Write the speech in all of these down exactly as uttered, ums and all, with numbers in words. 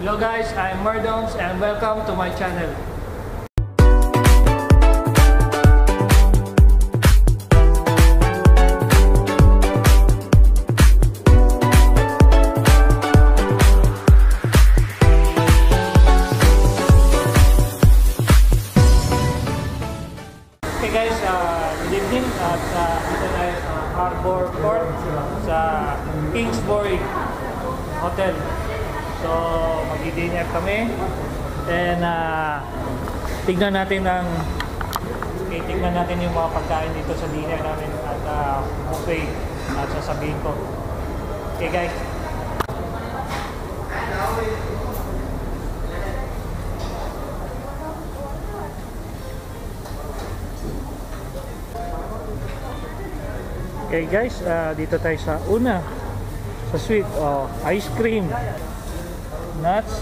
Hello guys, I'm Murdons and welcome to my channel. Okay guys, uh, good evening at uh, dito tayo sa Harbor Port sa Kingsbury Hotel. So mag-dinner kami and uh, tignan natin ang okay, tignan natin yung mga pagkain dito sa dinner namin at uh, buffet at sasabihin ko. Okay guys. Okay guys, uh, dito tayo sa una sa sweet, oh, ice cream, nuts,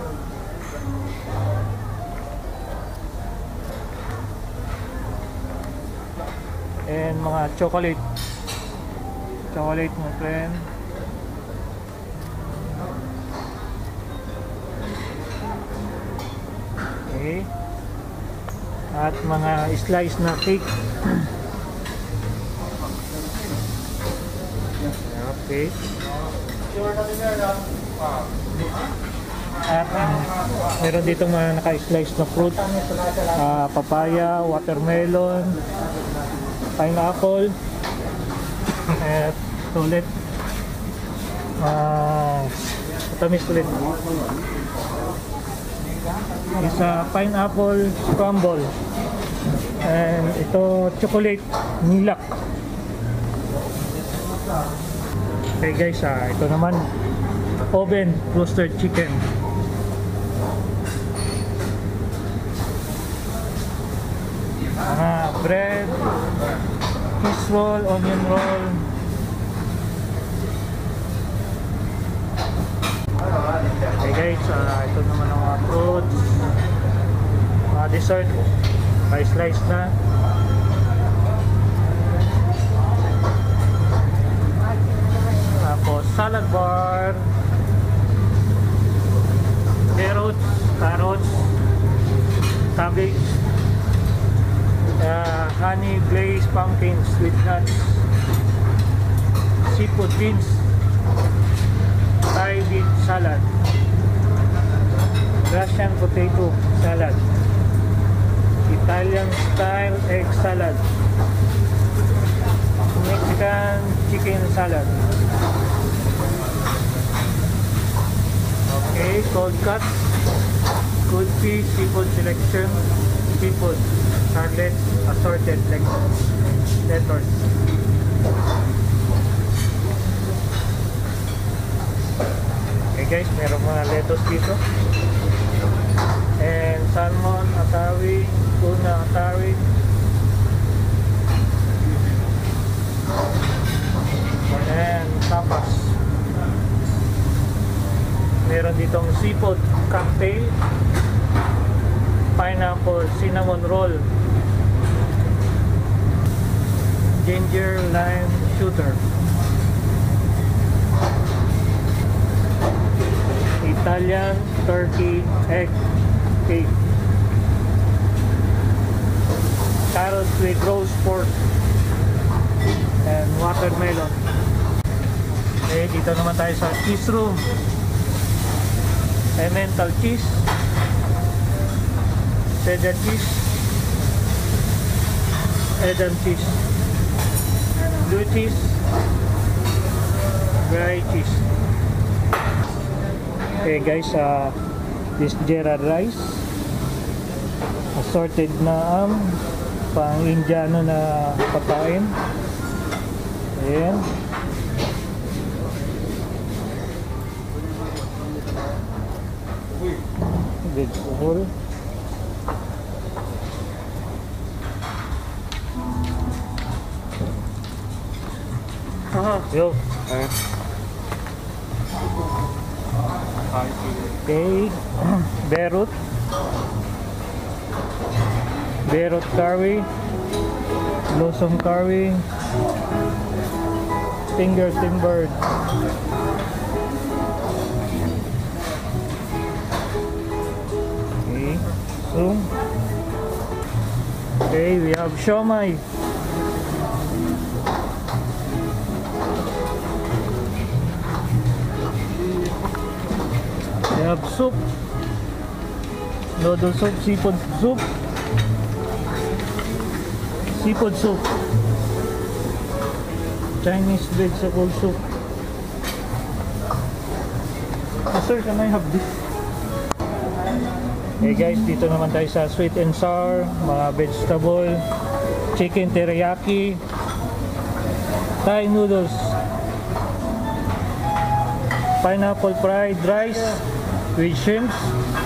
and mga chocolate chocolate mo friend. Okay, at mga slice na cake. Okay. At um, meron dito mga naka-slice na fruit, uh, papaya, watermelon, pineapple, at ulit uh, matamis ulit. Isa pineapple crumble, and ito chocolate nilak. Okay guys, ah, ito naman oven roasted chicken. Ah, bread, cheese roll, onion roll. Okay guys, ah, ito naman ang mga fruits, mga dessert, may slice na. Salad bar, carrots, carrots, cabbage, uh, honey glazed pumpkins with nuts, seafood beans, Thai bean salad, Russian potato salad, Italian style egg salad, Mexican chicken salad. Okay, cold cuts, good fish, seafood selection, seafood, carrots, assorted lettuce. Okay guys, meron mga lettuce dito. And salmon, atari, tuna, atari. And tapas. Meron ditong seafood cocktail, pineapple cinnamon roll, ginger lime shooter, Italian turkey egg cake, carrots with roast pork, and watermelon. Okay, dito naman tayo sa cheese room. Emmental cheese, cheddar cheese, Edam cheese, blue cheese, dry cheese. Okay guys, uh, this Gerard rice, assorted na um, pang Indiano na pagkain. Ayan. Vegetable. Ah, yo. Eh. Okay. Beirut. Beirut curry. Blossom curry. Finger timbered. have siomai. We have soup. Noodle soup, seafood soup. Seafood soup. Chinese vegetable soup. Oh, sir, can I have this? Hey guys, dito naman tayo sa sweet and sour, mga vegetable, chicken teriyaki, Thai noodles, pineapple fried rice with shrimps.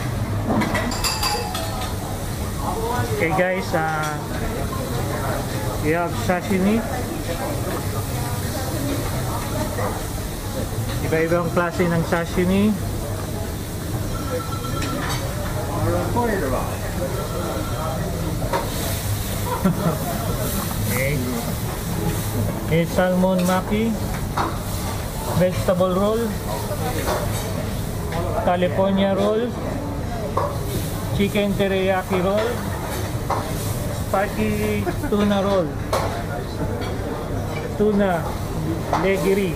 Okay guys, uh, we have sashimi. Iba-ibang klase ng sashimi. Okay. It's salmon maki, vegetable roll, California roll, chicken teriyaki roll, spicy tuna roll, tuna legiri,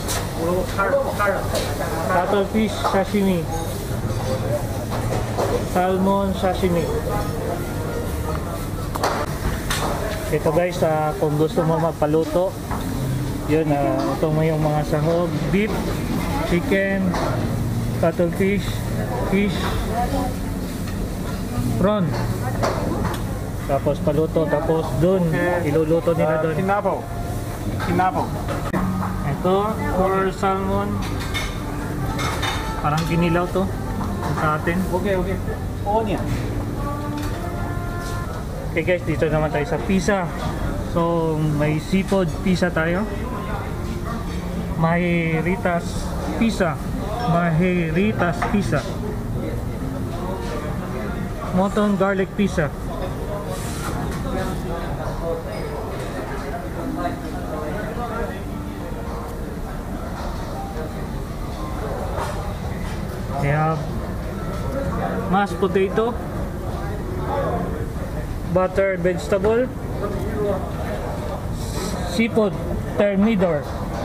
cuttlefish sashimi, salmon sashimi. Ito guys, uh, kung gusto mo magpaluto, yun, uh, ito mo yung mga sahog, beef, chicken, cuttlefish, fish, prawn. Tapos paluto, tapos dun, iluluto nila dun. Kinabaw. Kinabaw. Ito, for salmon. Parang ginilaw to sa atin. Okay, okay. Onion. Okay guys, dito naman tayo sa pizza. So, may seafood pizza tayo. Mahiritas pizza. Mahiritas pizza. Mutton garlic pizza. We have mashed potato, buttered vegetable, seafood thermidor.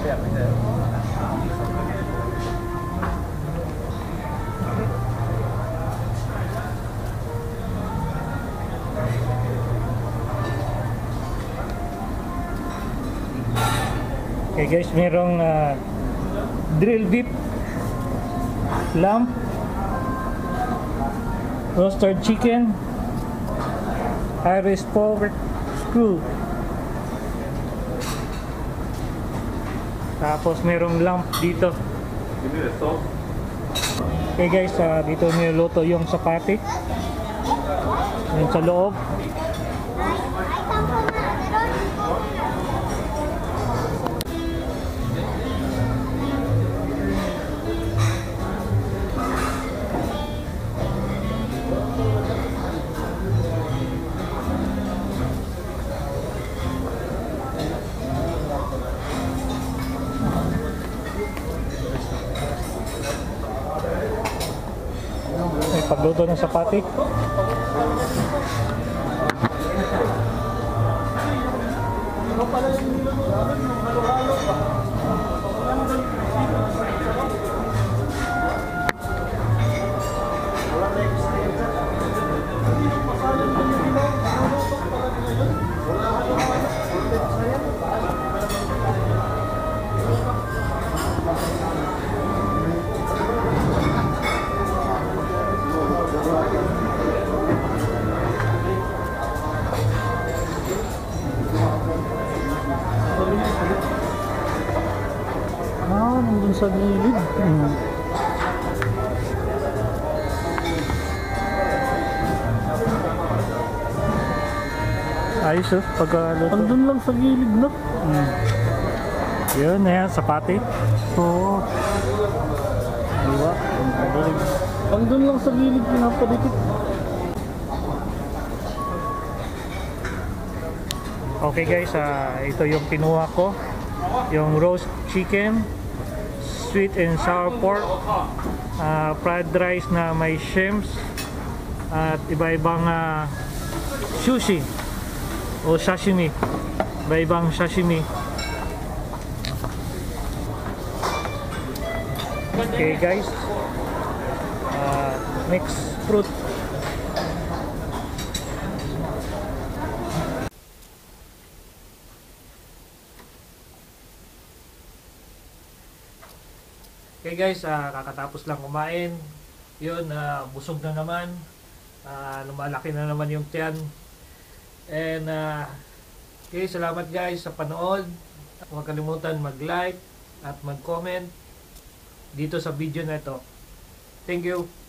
Okay guys, merong uh, drill beef, lamb, roasted chicken, Irish pork screw. Tapos merong lamb dito. Okay guys, uh, dito niluluto yung sapati. Yung sa loob. May pagluto ng sapati. Ah, nandun sa gilid. Hmm. Ayos oh, pagkaluto. Andun lang sa gilid na. Hmm. Yun, ayan, sapati. Oo. Diba? Andun lang sa gilid, pinapadikit. Okay guys, uh, ito yung kinuha ko. Yung roast chicken, sweet and sour pork, uh, fried rice na may shrimps, at iba-ibang uh, sushi. o sashimi. Iba-ibang sashimi. Okay guys. Uh, mixed fruit. Okay guys, uh, kakatapos lang kumain. Yun, uh, busog na naman. Uh, lumalaki na naman yung tiyan. And, uh, okay, salamat guys sa panood. Huwag kalimutan mag-like at mag-comment dito sa video na ito. Thank you.